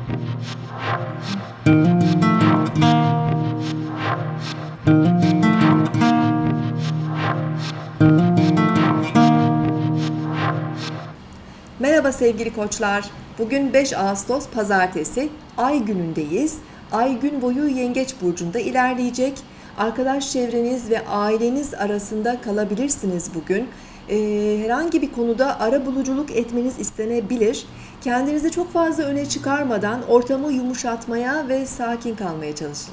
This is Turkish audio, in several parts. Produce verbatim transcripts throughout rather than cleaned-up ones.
Merhaba sevgili koçlar. Bugün beş Ağustos Pazartesi, Ay günündeyiz. Ay gün boyu Yengeç burcunda ilerleyecek. Arkadaş çevreniz ve aileniz arasında kalabilirsiniz bugün. Ee, herhangi bir konuda arabuluculuk etmeniz istenebilir. Kendinizi çok fazla öne çıkarmadan ortamı yumuşatmaya ve sakin kalmaya çalışın.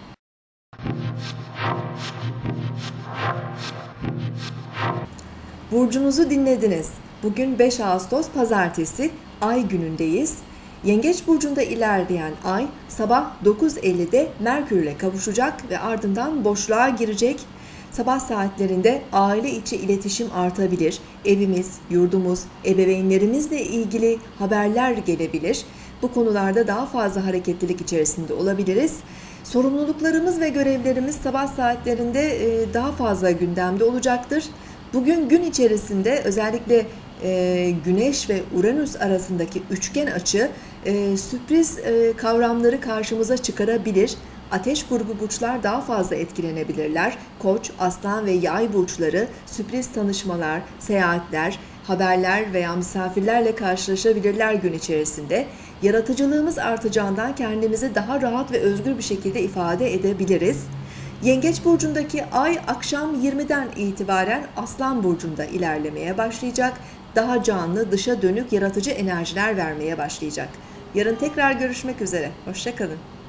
Burcunuzu dinlediniz. Bugün beş Ağustos Pazartesi, Ay günündeyiz. Yengeç burcunda ilerleyen Ay sabah dokuz ellide Merkür ile kavuşacak ve ardından boşluğa girecek. Sabah saatlerinde aile içi iletişim artabilir. Evimiz, yurdumuz, ebeveynlerimizle ilgili haberler gelebilir. Bu konularda daha fazla hareketlilik içerisinde olabiliriz. Sorumluluklarımız ve görevlerimiz sabah saatlerinde daha fazla gündemde olacaktır. Bugün gün içerisinde özellikle e, Güneş ve Uranüs arasındaki üçgen açı e, sürpriz e, kavramları karşımıza çıkarabilir. Ateş grubu burçlar daha fazla etkilenebilirler. Koç, Aslan ve Yay burçları sürpriz tanışmalar, seyahatler, haberler veya misafirlerle karşılaşabilirler gün içerisinde. Yaratıcılığımız artacağından kendimizi daha rahat ve özgür bir şekilde ifade edebiliriz. Yengeç burcundaki Ay akşam yirmiden itibaren Aslan burcunda ilerlemeye başlayacak. Daha canlı, dışa dönük, yaratıcı enerjiler vermeye başlayacak. Yarın tekrar görüşmek üzere. Hoşça kalın.